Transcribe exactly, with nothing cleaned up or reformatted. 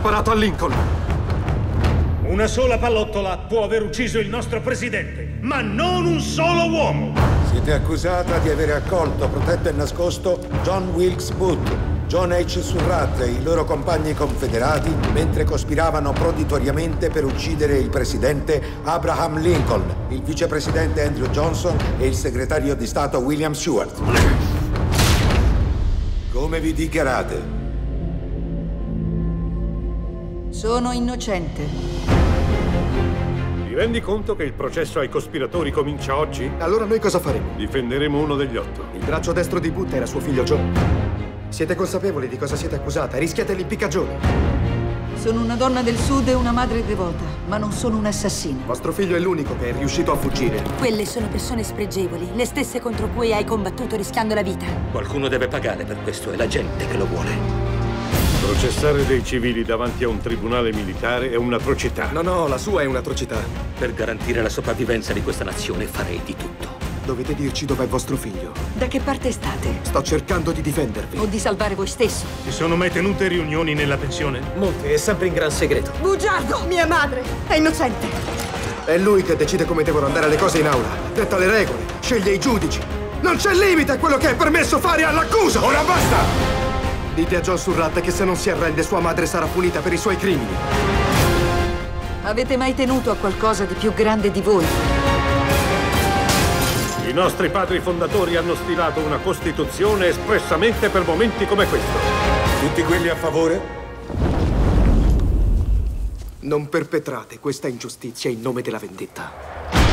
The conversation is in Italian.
sparato a Lincoln. Una sola pallottola può aver ucciso il nostro presidente, ma non un solo uomo! Siete accusata di aver accolto, protetto e nascosto John Wilkes Booth, John H. Surratt e i loro compagni confederati mentre cospiravano proditoriamente per uccidere il presidente Abraham Lincoln, il vicepresidente Andrew Johnson e il segretario di Stato William Seward. Come vi dichiarate? Sono innocente. Ti rendi conto che il processo ai cospiratori comincia oggi? Allora noi cosa faremo? Difenderemo uno degli otto. Il braccio destro di Booth era suo figlio Joe. Siete consapevoli di cosa siete accusata? Rischiate l'impiccagione. Sono una donna del sud e una madre devota, ma non sono un'assassina. Vostro figlio è l'unico che è riuscito a fuggire. Quelle sono persone spregevoli, le stesse contro cui hai combattuto rischiando la vita. Qualcuno deve pagare per questo, è la gente che lo vuole. Processare dei civili davanti a un tribunale militare è un'atrocità. No, no, la sua è un'atrocità. Per garantire la sopravvivenza di questa nazione farei di tutto. Dovete dirci dov'è vostro figlio. Da che parte state? Sto cercando di difendervi. O di salvare voi stesso? Si sono mai tenute riunioni nella pensione? Molte, è sempre in gran segreto. Bugiardo! Mia madre è innocente! È lui che decide come devono andare le cose in aula. Detta le regole, sceglie i giudici. Non c'è limite a quello che è permesso fare all'accusa! Ora basta! Dite a John Surratt che se non si arrende sua madre sarà punita per i suoi crimini. Avete mai tenuto a qualcosa di più grande di voi? I nostri padri fondatori hanno stilato una Costituzione espressamente per momenti come questo. Tutti quelli a favore? Non perpetrate questa ingiustizia in nome della vendetta.